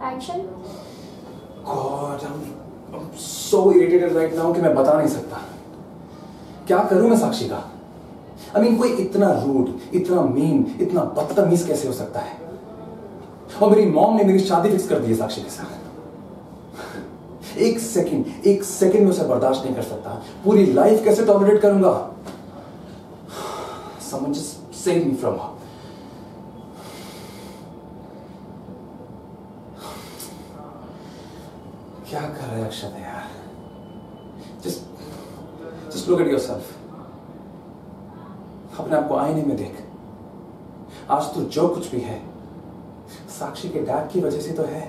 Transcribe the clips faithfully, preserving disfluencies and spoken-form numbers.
Action. God, I'm, I'm so irritated right now कि मैं बता नहीं सकता। क्या करूं मैं साक्षी का? I mean, कोई इतना रूड, इतना मीन, इतना बदतमीज कैसे हो सकता है? और मेरी मॉम ने मेरी शादी फिक्स कर दी है साक्षी के साथ। एक सेकंड, एक सेकंड में उसे बर्दाश्त नहीं कर सकता। पूरी लाइफ कैसे टॉलरेट करूंगा? Someone just save me from her. क्या कर रहा है अक्षत यार? Just, just look at yourself. अपने आप को आईने में देख। आज तो जो कुछ भी है साक्षी के डैड की वजह से तो है।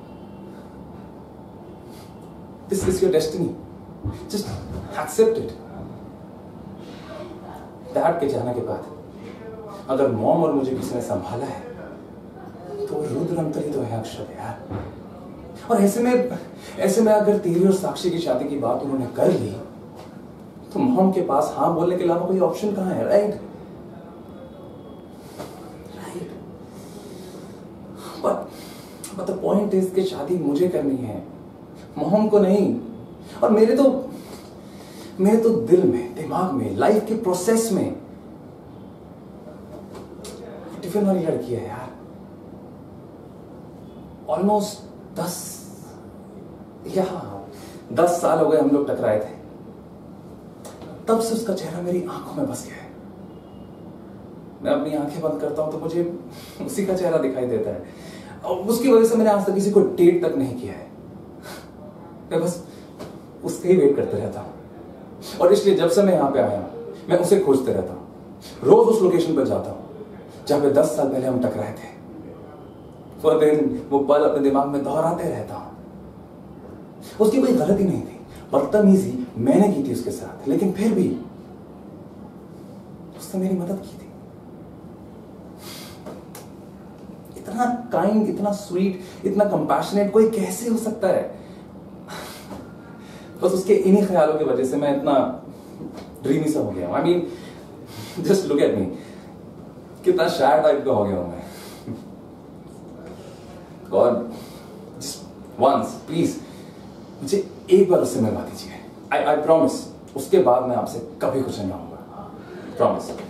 This is your destiny. Just accept it. Dad के जाने के बाद अगर मॉम और मुझे किसी ने संभाला है तो रुद्र अंतर ही तो है अक्षत यार। और ऐसे में ऐसे में अगर तेरी और साक्षी की शादी की बात उन्होंने कर ली तो मॉम के पास हाँ बोलने के अलावा कोई ऑप्शन कहां है? Right right but but the point is कि शादी मुझे करनी है, मॉम को नहीं। और मेरे तो मेरे तो दिल में, दिमाग में, लाइफ के प्रोसेस में टिफिन वाली लड़की है यार। ऑलमोस्ट दस या दस साल हो गए हम लोग टकराए थे, तब से उसका चेहरा मेरी आंखों में बस गया है। मैं अपनी आंखें बंद करता हूं तो मुझे उसी का चेहरा दिखाई देता है और उसकी वजह से मैंने आज तक किसी को डेट तक नहीं किया है। मैं बस उसके ही वेट करते रहता हूं और इसलिए जब से मैं यहां पे आया हूं मैं उसे खोजते रहता हूं। रोज उस लोकेशन पर जाता हूं जहां पे दस साल पहले हम टकराए थे। वो दिन, वो पल अपने दिमाग में दोहराते रहता हूं। उसकी कोई गलती नहीं थी, बदतमीजी मैंने की थी उसके साथ, लेकिन फिर भी उसने मेरी मदद की थी। इतना काइंड, इतना स्वीट, इतना कंपैशनेट कोई कैसे हो सकता है? बस उसके इन्हीं ख्यालों की वजह से मैं इतना ड्रीमी सा हो गया हूं। I mean just look at me, कितना शायर टाइप का हो गया हूं मैं। गॉड, जस्ट वंस प्लीज मुझे एक बार उससे मिलवा दीजिए। आई आई प्रॉमिस उसके बाद मैं आपसे कभी कुछ नहीं मांगूंगा। प्रॉमिस।